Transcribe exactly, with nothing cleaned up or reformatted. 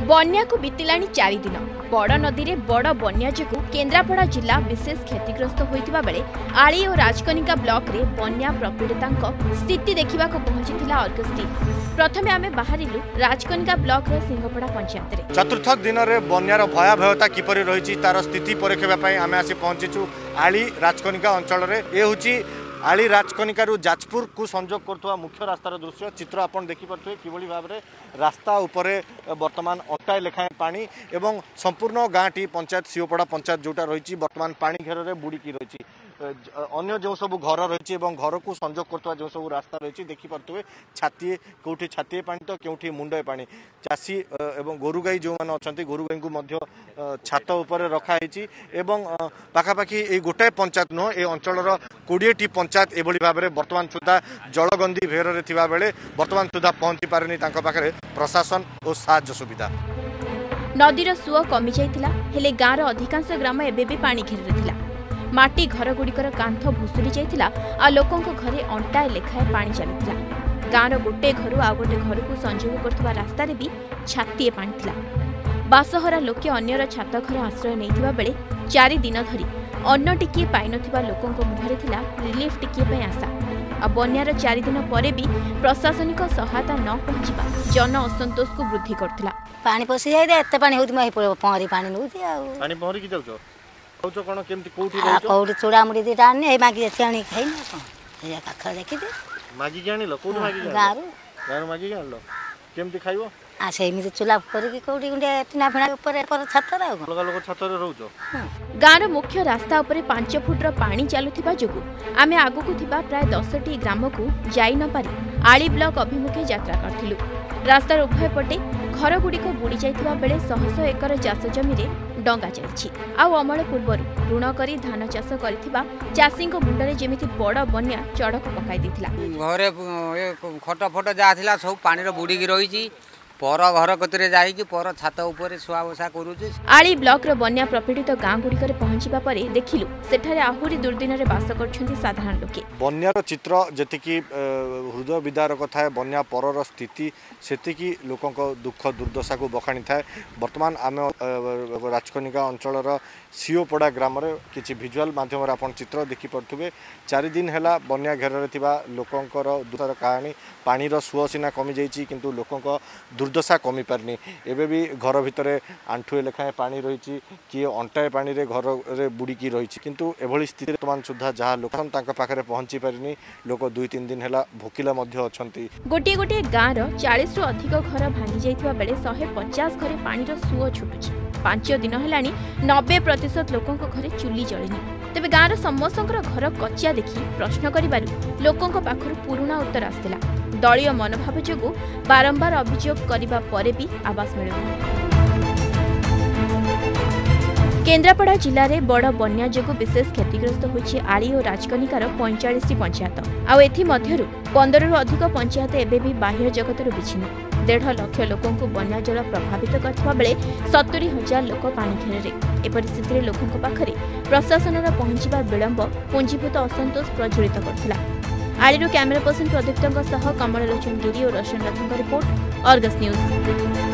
बन्या को बीतिलाणी चारि दिन बड़ नदी में बड़ बन्या जो केन्द्रापड़ा जिला विशेष क्षतिग्रस्त होता बेले आली और राजकनिका ब्लॉक रे बन्या प्रपीड़िता स्थिति देखा पहुंची अर्गस टीम। प्रथम आम बाहर राजकनिका ब्लॉक रे सिंहपड़ा पंचायत चतुर्थ दिन में बन्यार भयावहता किपरि रही तार स्थिति परीक्षापी आम आसी पहुंचीचु आली राजकनिका अंचल में। ये हूँ आली राजकनिका जाजपुर को संजोग कर मुख्य रास्तार दृश्य चित्र आपन देखिपे कि भाव में रास्ता उपरे वर्तमान अटाए लेखाएं पानी एवं संपूर्ण गाँटी पंचायत सिंहपड़ा पंचायत जोटा रही वर्तमान पानी घेर में बुड़िकी रही अन्य जो सब घर रही घर को संजोग कर जो सब रास्ता रही देखिपे छातीए कौटी छातीए पानी तो क्योंकि मुंडे पानी चाषी एवं गोरु गाई जो मैंने अच्छा गोरु गाई को छात उपर रखाई पाखापाखि ये गोटाए पंचायत नुह ये अंचल कोड़े टी पंचायत एभली भाव में वर्तमान सुधा जलगंदी भेर में बेले वर्तमान सुधा पहुंची पारे पाखे प्रशासन और साहाय्य सुविधा। नदीर सुओ कमी जाइतिला हेले गाँवर अधिकांश ग्राम एबे भी पानी घेरी रहिला। माटी घर गुड़िकर कांथ भुसुरी जाइतिला आ लोकों घरे अंटाए लेखाए पानी चलीथिला। गाँवर गोटे घर आ गोटे घर को संजोग करथुवा रास्ता रे भी छातीए पानी थिला। बासहरा लोके अन्यर छात घर आश्रय नैथिबा बेले चारि दिन धरी अन्न टिकिए पाइ नथिबा लोकों मुहरे थिला रिलीफ टिकिए पय आशा। आ बन्यार चारि दिन परे भी प्रशासनिक सहायता न पहुंचीबा जन असंतोष को वृद्धि करथिला। पानी पसी जाय एते पानी होत मै पहरी पानी नउती आ पानी पहरी की जाउछो जाउछो कोन केमती कोठी रहछो कोठी चूड़ा मुड़ी दिटा आनी ए मागी छाणी खाइ न कोन ए काखा देखि दे मागी के आनिलो कोठी मागी गारू गारू मागी के आनलो केमती खाइबो आ सेमी चूल्हा करके कोठी गुंडे टिना फिना ऊपर पर छतर आ लगा लोग छतर रहउछो। गाँवर मुख्य रास्ता उपरे पांच फुटर पानी चलुथिबा जोगु आमे आगु को थिबा प्राय दस टी ग्राम को जाई न पारी आली ब्लॉक अभिमुखे यात्रा करथिलु। रास्तार उभय पटे घर गुड़िक बुड़ी जाइथिबा बेले शह शह एकर चाष जमी रे डंगा चलछि। आउ अमल पूर्वरु ऋण करी धान चाष करथिबा चाषीक मुंडरे जेमिति बड़ बन्या चढ़क पकाई दिथिला। घरे खट फट जा थिला सब पानी रो बुड़ी की रहिछि पर घर कतरे जाइकी पर छात ऊपर सुआ बसा करूचे। आली ब्लॉक रो बन्या प्रपीड़ित गाँ गुड़िकर पहुंचीबा परे देखिलु सेठारे आहुरी दुर्दिन रे बास करछन्ती साधारण लोके। बन्यार चित्र जेतिकी हृदय विदारक थाए बन्या परर स्थिति सेतिकी लोकंक दुख दुर्दशा को बखाणी थाए। वर्तमान आम राजकनिका अंचलर सिंहपड़ा ग्राम रे किछि विजुअल माध्यम रे आपण चित्र देखि पड़थुबे। चारि दिन हैला बन्या घेर रे थिबा लोकंकर दुखर कहानी पानीर सुओ सिना कमी जाइछि किंतु लोकंक दुर्दशा कमी पारनी एबे भी घर भितर आंठुए लेखाएं पानी रही किए अंटाए पानी रे घर रे बुड़िकी रही किंतु एभली स्थिति वर्तमान सुधा जहाँ लोक पाखे पहुंची पारिनी लोक दुई तीन दिन है भोकिला गोटे गोटे गाँव चालीस रु अधिक घर भांगी जाइथिबा बेले शहे पचास घरे पानीर सुओ छुटुछि। पांच दिन हेलानी नब्बे प्रतिशत लोकों घरे चुली जलिनी। तेबे गाँवर समस्तଙ୍କର घर कच्चा देखि प्रश्न करिबारु लोकों पाखरु पुरुणा उत्तर आस्थिला। दलीय मनोभाव जोगु बारंबार अभियोग करिबा परे भी आवास मिलुनी। केन्द्रापड़ा जिले में बड़ बन्या जोगु विशेष क्षतिग्रस्त होइछि आली और राजकनिकार पैंतालीस टी पंचायत। आउ एथि मध्यरु पंद्रह रु अधिक पंचायत एबे भी बाह्य जगतर विच्छिन्न। डेढ़ लक्ष लोकों को बन्या जल प्रभावित करथिबा बेले सत्तरी हजार लोक पानी घेर रे। ए परिस्थिति रे लोकों पाखरे प्रशासन पहुंचीबा विलंब पुंजीभूत असंतोष प्रज्वलित करथिला। आलीरू कैमेरा पर्सन प्रदीप्तों सह कमल लोचन गिरी और रोशन रथों रिपोर्ट अर्गस न्यूज।